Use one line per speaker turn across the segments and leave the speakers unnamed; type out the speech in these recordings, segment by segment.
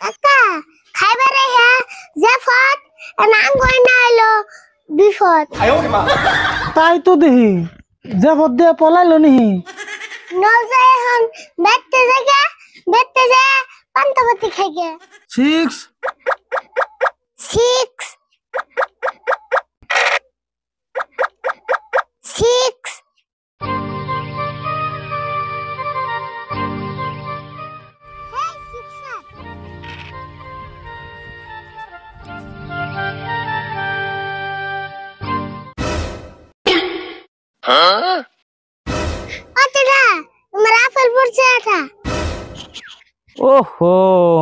কাকা খাইবারে হে জাফত নাম কই না এলো বিফত
তাই তো দেখি যে বদ্দে পলাইলো নিহি
নজে এখন বেতে যায় পান্তপতি খাইগে
6
6 6 Hey, Sixer. অতটা তোমার আপেল পড়ছে এটা
ওহো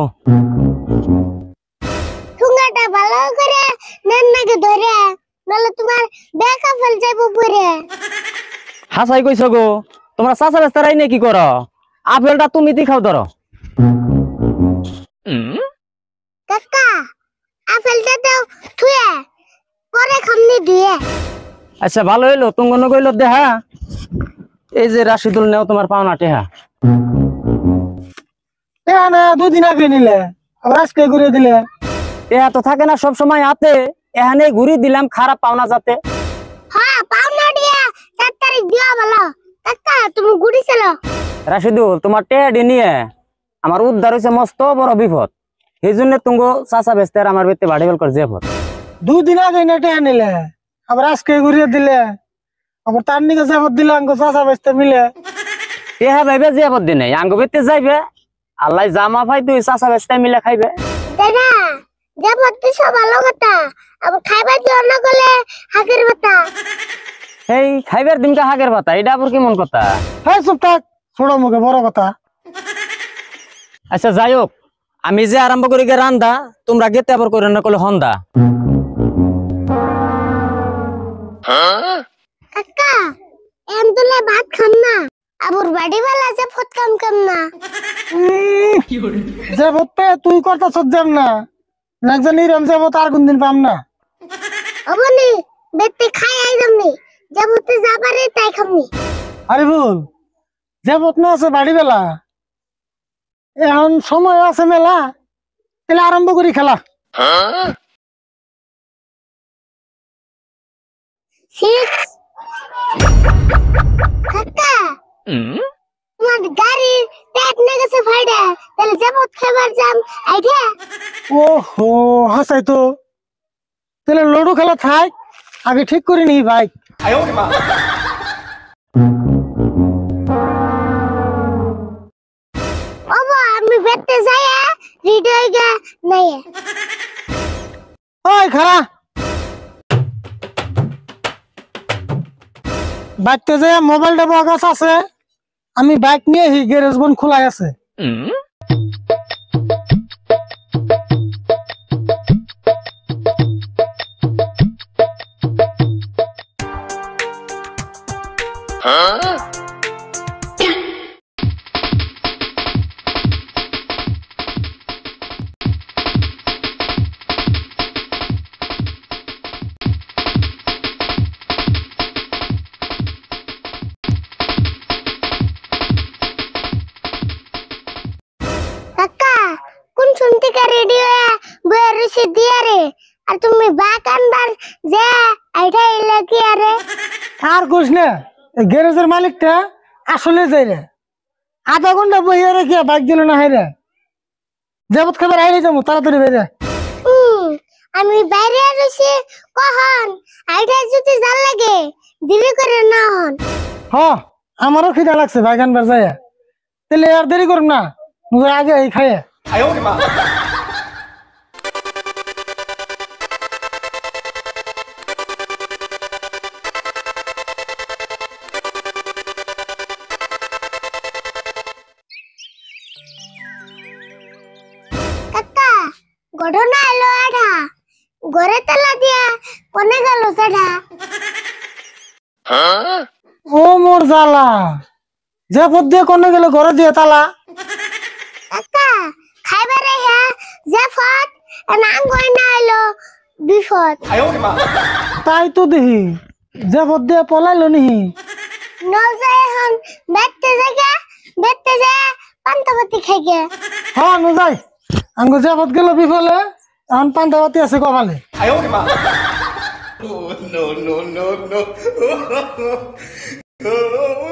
ঠুঙ্গাটা ভালো করে নেন নাকি ধরে নালে তোমার ব্যাক আপেল যাইবো পড়ে
হাসাই কইছো গো তোমরা চাচা বেস্তারাই নে কি করো আপেলটা তুমি দি খাও ধরো
কাকা আপেলটা দাও থুয়ে পরে খামনি দিয়ে
আচ্ছা ভালো হইলো তুঙ্গন কইলো দেহা এই যে রাশিদুল নেও তোমার পাওনা টেহা
না 2 দিন আগে নিলে আবার আজকে ঘুরে দিলে
টেহা তো থাকে না সব সময় হাতে এখানে ঘুরি দিলাম খারাপ পাওনা যাতে
হ্যাঁ পাওনা দিয়া 4 তারিখ দিও ভালো কাকা তুমি গুড়ি চলো
রাশিদুল তোমার টেহা ডি নিয়ে আমার উদ্ধার হইছে মস্ত বড় বিপদ এই জন্য তুঙ্গ চাচা বেস্তার আমার বেতে বাড়ি বেল কর যেপদ
2 দিন আগে নেটে আনিলে আবার আজকে ঘুরে দিলে আবার তার নিকে যাবত দিলে আঙ্গ চাচা বেচতে মিলে
টেহা ভাইবে যেপদ দিনে আঙ্গ বেতে যাইবে আল্লাহ জামা পাই তুই চাচা বেস্তায় মিলে খাইবে
দাদা যা পড়তে সব ভালো কথা আবার খাইবা দিও না গলে হাকের কথা
এই খাইবার দিনকা হাগের পাতা এটা আবার কেমন কথা
হ্যাঁ চুপ থাক ছোট মুখে বড় কথা
আচ্ছা যাই হোক আমি যে আরম্ভ করি গে রান্দা তোমরা গেতে আবার করে না করলে হন্দা
কাকা এম তুলে ভাত খাম না আবুর বাড়ি বেলা যে ফট কাম না
যে বলতে তুই করতে সজ্জাম না না জানি রম যাবো তার কোন দিন পাম না
অবনি বেতে খাই আইদমনি যাবতে যাবারে তাই খামনি
আরে বল যে বত না আছে বাড়ি বেলা এখন সময় আছে মেলা তাহলে আরম্ভ করি খেলা
6 কাকা তোমার গাড়ি পেট না গেছে ফাইডা তাহলে যাবত খাবার যাম আইডা
ওহো হাসাই তো তাহলে লুডো খেলা থাক আগে ঠিক করে নি ভাই
ওবা আমি বেতে যাই রেডি হই গে নাই
ওই খারা বাইকতে যে মোবাইলটা বগাস আছে আমি বাইক নিয়ে হি গ্যারেজ বন খোলাই আছে
কাকা কোন শুনতে কা রেডিও বইয়ের রসিদ দিয়া রে আর তুমি বাক আনবার যে আইডা লাগি আরে
আর কোশ না গ্যারেজের মালিকটা আসলে যাই রে আধা ঘন্টা বইয়ে রেখে বাইক দিল না হাইরে যাবত খাবার আইরে যাবো তাড়াতাড়ি বেরে
আমি বাইরে রইছি কখন আইডা যদি জাল লাগে দেরি করে না হন
হ আমারও খিদা লাগছে বাইক আনবার যায় তাহলে আর দেরি করুন না মুঝে আগে এই খাইয়ে
কাকা ঘটনা এলো আড়া ঘরে তালা দিয়া কোনে গেল সেটা
ও মোর জালা যে পথ দিয়ে কোনে গেলে ঘরে দিয়ে তালা
কাকা খাইবারে হে জাফত নাম কই না এলো বিফত
তাই তো দেখি যে পথ দিয়ে পলাইলো নিহি
নজে এখন বেতে যায় পান্তপতি খাইগে
হ্যাঁ যাই আঙ্গু যাবত গেল বিফলে এখন পান্তাবাতি আছে কপালে।
no, no, no, no.